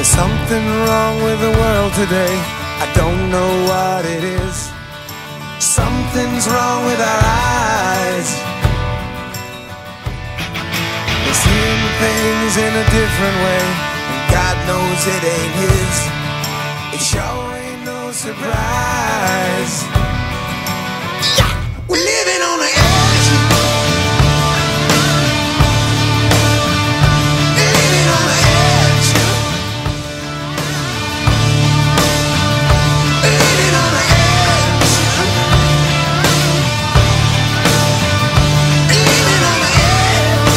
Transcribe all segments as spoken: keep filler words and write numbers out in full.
There's something wrong with the world today. I don't know what it is. Something's wrong with our eyes. We're seeing things in a different way, and God knows it ain't His. It sure ain't no surprise. Yeah! We're living on the edge. Living on the edge. Living on the edge. Living on the edge.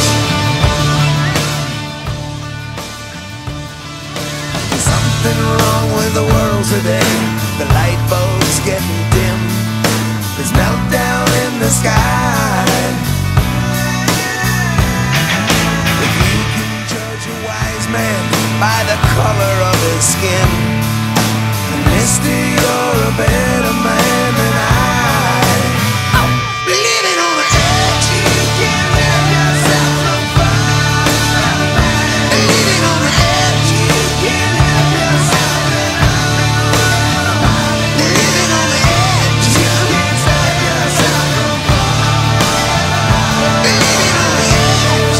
There's something wrong with the world today. The light bulb's getting dim. There's meltdown in the sky. If you can judge a wise man by the color of his skin, then mister, you're a better man than I. Oh. Living on the edge, you can't let yourself from far. Living on the edge, you can't help yourself at all. Living on the edge, you can't stop yourself from falling. Living on the edge.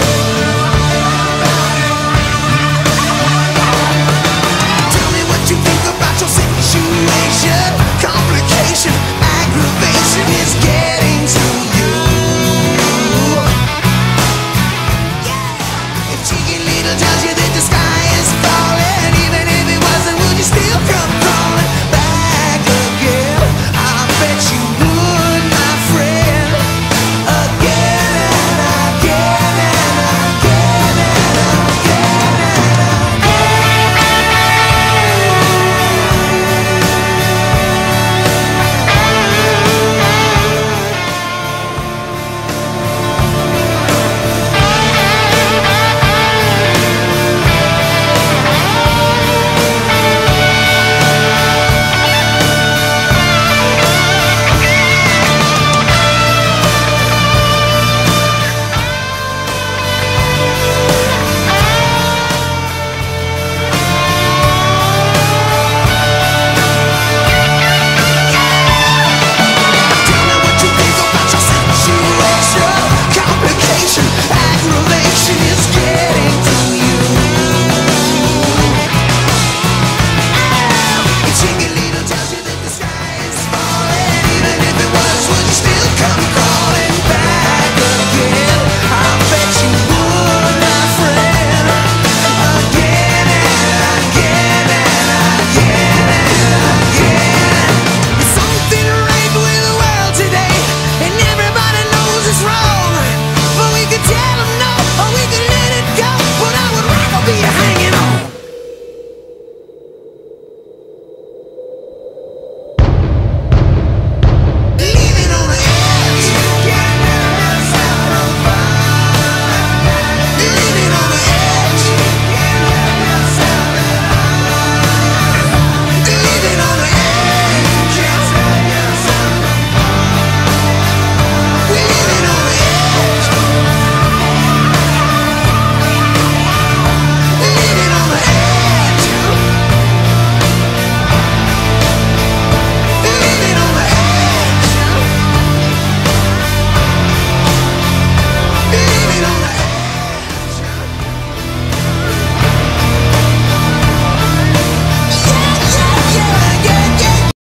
Tell me what you think about your situation. Complication, aggravation is getting to you. Yeah. If taking little time